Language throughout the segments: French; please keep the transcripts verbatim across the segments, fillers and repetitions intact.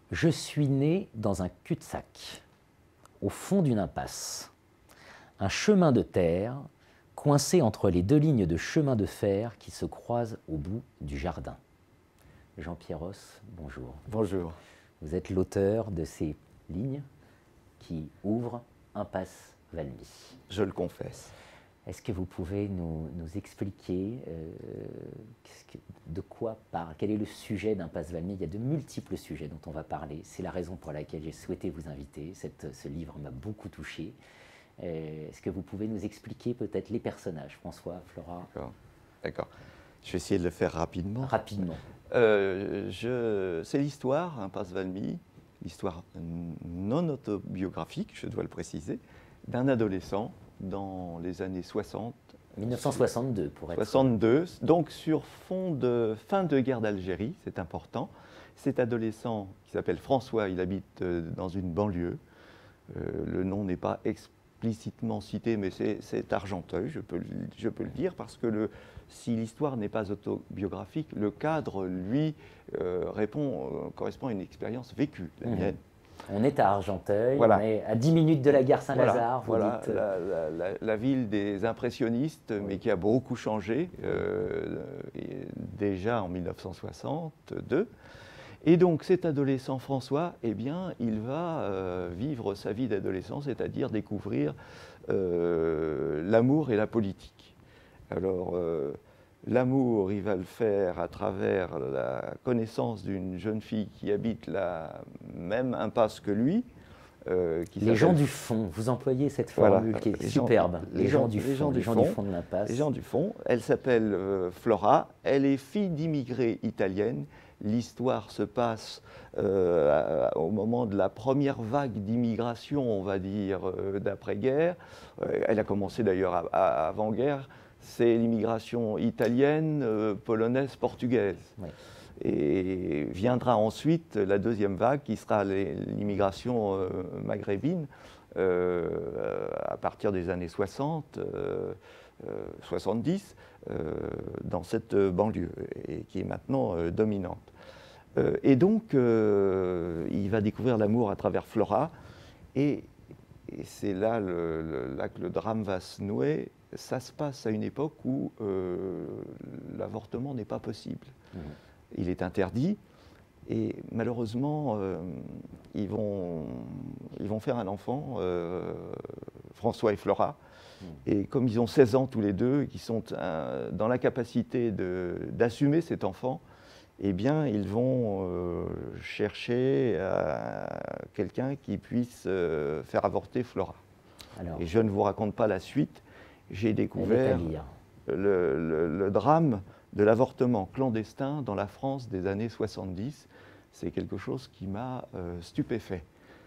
Je suis né dans un cul-de-sac, au fond d'une impasse. Un chemin de terre coincé entre les deux lignes de chemin de fer qui se croisent au bout du jardin. Jean-Pierre Ross, bonjour. Bonjour. Vous êtes l'auteur de ces lignes qui ouvrent Impasse Valmy. Je le confesse. Est-ce que vous pouvez nous, nous expliquer euh, que, de quoi parle, quel est le sujet d'Impasse Valmy? Il y a de multiples sujets dont on va parler. C'est la raison pour laquelle j'ai souhaité vous inviter. Cette, ce livre m'a beaucoup touché. Euh, Est-ce que vous pouvez nous expliquer peut-être les personnages, François, Flora? D'accord. D'accord. Je vais essayer de le faire rapidement. Rapidement. Euh, je... C'est l'histoire, Impasse Valmy, l'histoire non autobiographique, je dois le préciser, d'un adolescent dans les années soixante. mille neuf cent soixante-deux, pour être... soixante-deux, donc sur fond de fin de guerre d'Algérie, c'est important. Cet adolescent qui s'appelle François, il habite dans une banlieue. Euh, le nom n'est pas explicitement cité, mais c'est Argenteuil, je peux, je peux le dire, parce que le, si l'histoire n'est pas autobiographique, le cadre, lui, euh, répond, euh, correspond à une expérience vécue, la mienne. Mmh. On est à Argenteuil, voilà. On est à dix minutes de la gare Saint-Lazare. Voilà, voilà la, la, la, la ville des impressionnistes, oui. mais qui a beaucoup changé, euh, déjà en mille neuf cent soixante-deux. Et donc cet adolescent François, eh bien, il va euh, vivre sa vie d'adolescent, c'est-à-dire découvrir euh, l'amour et la politique. Alors, euh, l'amour, il va le faire à travers la connaissance d'une jeune fille qui habite la même impasse que lui. Euh, qui les gens du fond, vous employez cette formule voilà, qui est les superbe. Gens, les, les, gens, gens du fond, les gens du, les gens fond, du fond de l'impasse. Les gens du fond. Elle s'appelle euh, Flora, elle est fille d'immigrés italiennes. L'histoire se passe euh, au moment de la première vague d'immigration, on va dire, euh, d'après-guerre. Euh, elle a commencé d'ailleurs avant-guerre. C'est l'immigration italienne, euh, polonaise, portugaise. Oui. Et viendra ensuite la deuxième vague qui sera l'immigration euh, maghrébine euh, à partir des années soixante, euh, euh, soixante-dix euh, dans cette banlieue et qui est maintenant euh, dominante. Euh, et donc euh, il va découvrir l'amour à travers Flora et, et c'est là, le, le, là que le drame va se nouer. Ça se passe à une époque où euh, l'avortement n'est pas possible. Mmh. Il est interdit et malheureusement, euh, ils, vont, ils vont faire un enfant, euh, François et Flora. Mmh. Et comme ils ont seize ans tous les deux, qui sont euh, dans la capacité d'assumer cet enfant, eh bien, ils vont euh, chercher quelqu'un qui puisse euh, faire avorter Flora. Alors, et je ne vous raconte pas la suite. J'ai découvert le, le, le drame de l'avortement clandestin dans la France des années soixante-dix. C'est quelque chose qui m'a euh, stupéfait.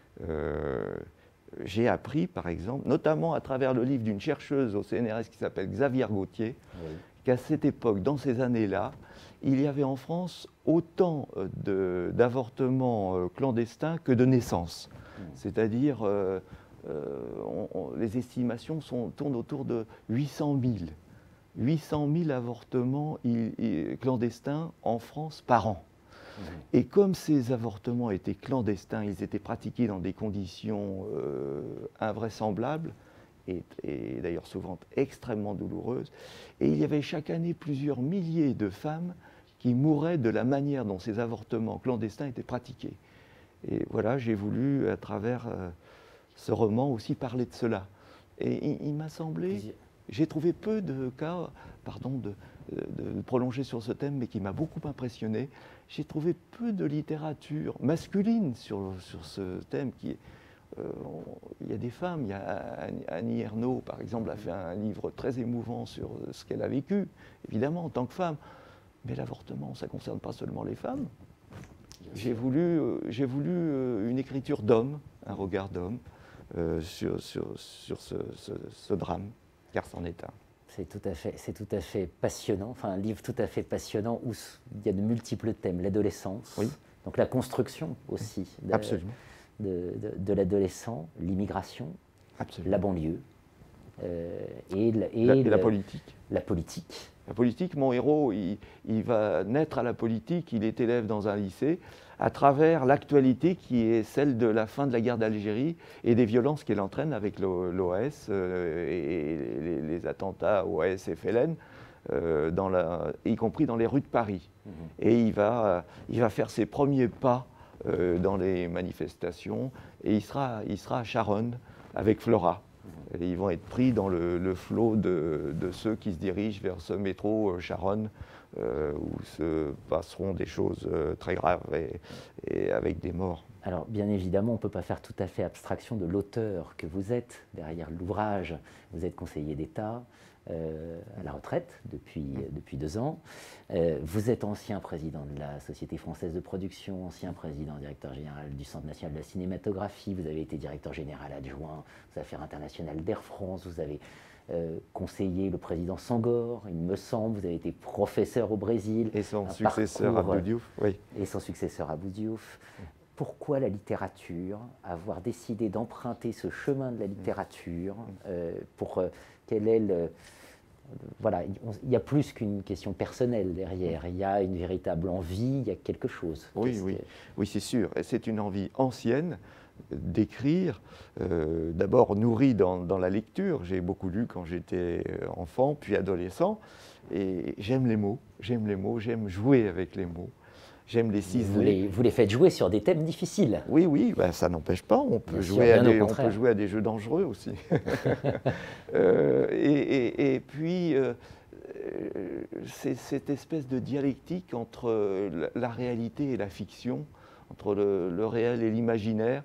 Euh, J'ai appris, par exemple, notamment à travers le livre d'une chercheuse au C N R S qui s'appelle Xavier Gauthier, oui. qu'à cette époque, dans ces années-là, il y avait en France autant d'avortements euh, clandestins que de naissances. Mmh. C'est-à-dire... Euh, Euh, on, on, les estimations sont, tournent autour de huit cent mille. huit cent mille avortements i, i, clandestins en France par an. Mmh. Et comme ces avortements étaient clandestins, ils étaient pratiqués dans des conditions euh, invraisemblables et, et d'ailleurs souvent extrêmement douloureuses. Et il y avait chaque année plusieurs milliers de femmes qui mouraient de la manière dont ces avortements clandestins étaient pratiqués. Et voilà, j'ai voulu, à travers... Euh, ce roman aussi parlait de cela. Et il, il m'a semblé, j'ai trouvé peu de cas, pardon de, de, de prolonger sur ce thème, mais qui m'a beaucoup impressionné, j'ai trouvé peu de littérature masculine sur, sur ce thème. Qui, euh, on, il y a des femmes, il y a Annie Ernaux, par exemple, a fait un livre très émouvant sur ce qu'elle a vécu, évidemment, en tant que femme. Mais l'avortement, ça ne concerne pas seulement les femmes. J'ai voulu, euh, j'ai voulu euh, une écriture d'homme, un regard d'homme, Euh, sur, sur, sur ce, ce, ce drame, car c'en est un. C'est tout à fait, c'est tout à fait passionnant, enfin un livre tout à fait passionnant où il y a de multiples thèmes, l'adolescence, oui. donc la construction aussi de, de, de, de l'adolescent, l'immigration, la banlieue, euh, et, et la, le, la politique. La politique. La politique, mon héros, il, il va naître à la politique, il est élève dans un lycée, à travers l'actualité qui est celle de la fin de la guerre d'Algérie et des violences qu'elle entraîne avec l'O A S euh, et les, les attentats O A S F L N, euh, dans la, y compris dans les rues de Paris. Mmh. Et il va, il va faire ses premiers pas euh, dans les manifestations et il sera, il sera à Charonne avec Flora. Et ils vont être pris dans le, le flot de, de ceux qui se dirigent vers ce métro Charonne, euh, où se passeront des choses euh, très graves et, et avec des morts. Alors, bien évidemment, on ne peut pas faire tout à fait abstraction de l'auteur que vous êtes derrière l'ouvrage. Vous êtes conseiller d'État euh, à la retraite depuis, depuis deux ans. Euh, vous êtes ancien président de la Société française de production, ancien président directeur général du Centre national de la cinématographie. Vous avez été directeur général adjoint aux affaires internationales d'Air France. Vous avez euh, conseillé le président Senghor, il me semble. Vous avez été professeur au Brésil. Et son successeur Abdou Diouf. Oui. Et son successeur Abdou Diouf. Pourquoi la littérature, avoir décidé d'emprunter ce chemin de la littérature euh, pour euh, quel est le... Voilà, il y a plus qu'une question personnelle derrière, il y a une véritable envie, il y a quelque chose. Oui, oui, que... oui, c'est sûr. C'est une envie ancienne d'écrire, euh, d'abord nourrie dans, dans la lecture. J'ai beaucoup lu quand j'étais enfant, puis adolescent, et j'aime les mots, j'aime les mots, j'aime jouer avec les mots. J'aime les ciseler. Vous les, vous les faites jouer sur des thèmes difficiles. Oui, oui, ben, ça n'empêche pas. On peut, jouer à des, on peut jouer à des jeux dangereux aussi. euh, et, et, et puis, euh, c'est cette espèce de dialectique entre la réalité et la fiction, entre le, le réel et l'imaginaire.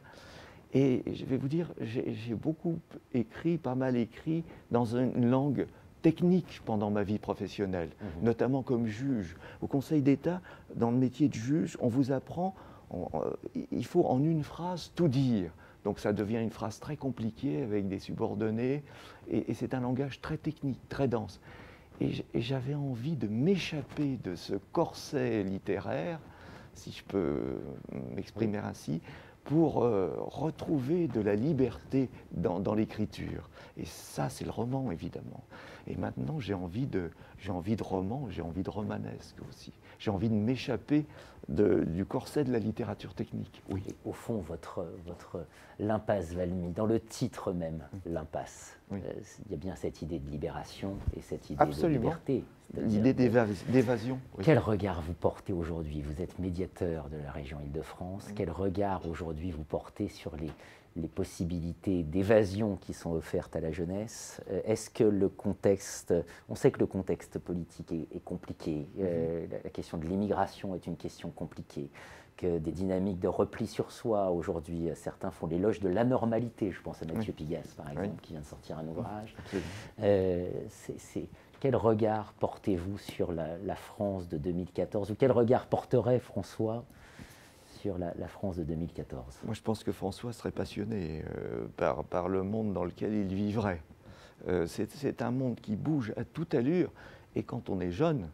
Et je vais vous dire, j'ai beaucoup écrit, pas mal écrit, dans une langue technique pendant ma vie professionnelle, mmh. notamment comme juge. Au Conseil d'État, dans le métier de juge, on vous apprend, on, euh, il faut en une phrase tout dire. Donc ça devient une phrase très compliquée avec des subordonnés, et, et c'est un langage très technique, très dense. Et j'avais envie de m'échapper de ce corset littéraire, si je peux m'exprimer ainsi, pour euh, retrouver de la liberté dans, dans l'écriture. Et ça, c'est le roman, évidemment. Et maintenant, j'ai envie de, j'ai envie de roman, j'ai envie de romanesque aussi. J'ai envie de m'échapper du corset de la littérature technique. Oui. Et au fond, votre, votre l'impasse Valmy, dans le titre même, l'impasse, oui. euh, il y a bien cette idée de libération et cette idée Absolument. de liberté. L'idée d'évasion. Oui. Quel regard vous portez aujourd'hui? Vous êtes médiateur de la région Île-de-France. Oui. Quel regard aujourd'hui vous portez sur les, les possibilités d'évasion qui sont offertes à la jeunesse? Est-ce que le contexte, on sait que le contexte politique est, est compliqué, mmh. euh, la, la question de l'immigration est une question compliquée, que des dynamiques de repli sur soi, aujourd'hui, certains font l'éloge de l'anormalité, je pense à Mathieu oui. Pigasse par exemple, oui. qui vient de sortir un ouvrage. Euh, c'est, quel regard portez-vous sur la, la France de deux mille quatorze, ou quel regard porterait François sur la, la France de deux mille quatorze? Moi, je pense que François serait passionné euh, par, par le monde dans lequel il vivrait. Euh, c'est un monde qui bouge à toute allure, et quand on est jeune,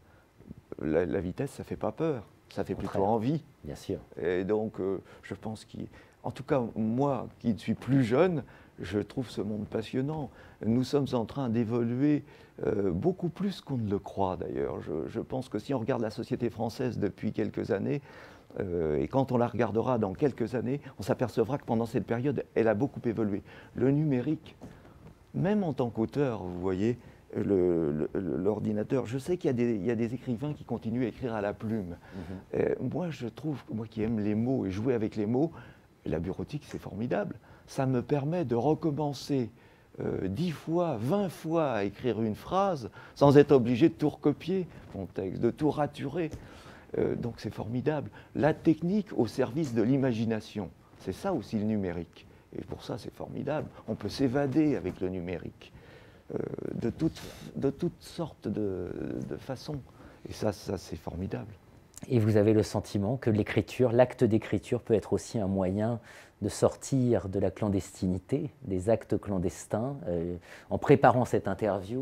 la, la vitesse, ça ne fait pas peur, ça fait plutôt envie. Bien sûr. Et donc, euh, je pense qu'en tout cas, moi, qui suis plus jeune, je trouve ce monde passionnant. Nous sommes en train d'évoluer euh, beaucoup plus qu'on ne le croit, d'ailleurs. Je, je pense que si on regarde la société française depuis quelques années, Euh, et quand on la regardera dans quelques années, on s'apercevra que pendant cette période, elle a beaucoup évolué. Le numérique, même en tant qu'auteur, vous voyez, l'ordinateur, je sais qu'il y, y a des écrivains qui continuent à écrire à la plume. Mm-hmm. euh, moi, je trouve, moi qui aime les mots et jouer avec les mots, la bureautique, c'est formidable. Ça me permet de recommencer euh, dix fois, vingt fois à écrire une phrase sans être obligé de tout recopier, mon texte, de tout raturer. Euh, donc c'est formidable. La technique au service de l'imagination, c'est ça aussi le numérique. Et pour ça, c'est formidable. On peut s'évader avec le numérique euh, de, toute, de toutes sortes de, de façons. Et ça, ça c'est formidable. Et vous avez le sentiment que l'écriture, l'acte d'écriture peut être aussi un moyen de sortir de la clandestinité, des actes clandestins. Euh, en préparant cette interview,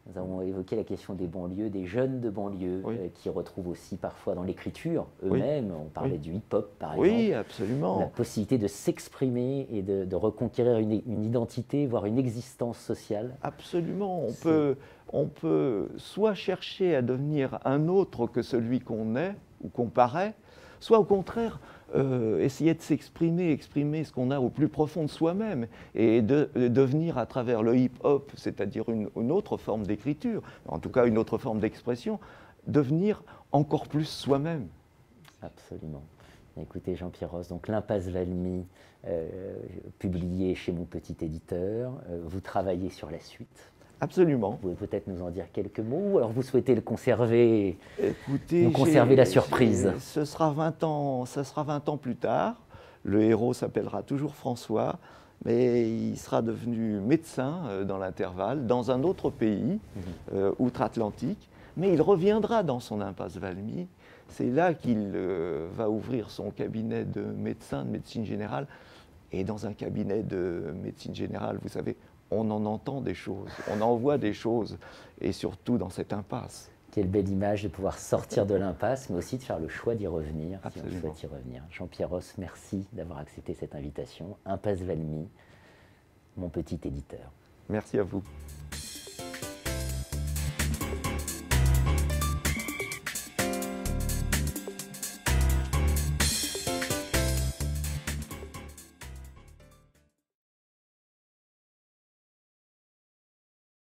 Nous avons évoqué la question des banlieues, des jeunes de banlieue, Oui. euh, qui retrouvent aussi parfois dans l'écriture eux-mêmes, on parlait Oui. du hip-hop par Oui, exemple, absolument. la possibilité de s'exprimer et de, de reconquérir une, une identité, voire une existence sociale. Absolument. On C'est- peut, on peut soit chercher à devenir un autre que celui qu'on est ou qu'on paraît, soit au contraire euh, essayer de s'exprimer, exprimer ce qu'on a au plus profond de soi-même et de, de devenir à travers le hip-hop, c'est-à-dire une, une autre forme d'écriture, en tout cas une autre forme d'expression, devenir encore plus soi-même. Absolument. Écoutez, Jean-Pierre Ross, donc l'Impasse Valmy, euh, publié chez mon petit éditeur, euh, vous travaillez sur la suite. Absolument. Vous pouvez peut-être nous en dire quelques mots, ou alors vous souhaitez le conserver, Écoutez, nous conserver la j'ai- surprise. j'ai- Ce sera vingt ans, ça sera vingt ans plus tard. Le héros s'appellera toujours François, mais il sera devenu médecin euh, dans l'intervalle, dans un autre pays, euh, outre-Atlantique. Mais il reviendra dans son impasse Valmy. C'est là qu'il euh, va ouvrir son cabinet de médecin, de médecine générale. Et dans un cabinet de médecine générale, vous savez, on en entend des choses, on en voit des choses, et surtout dans cette impasse. Quelle belle image de pouvoir sortir de l'impasse, mais aussi de faire le choix d'y revenir, si on Absolument. souhaite y revenir. Jean-Pierre Ross, merci d'avoir accepté cette invitation. Impasse Valmy, mon petit éditeur. Merci à vous.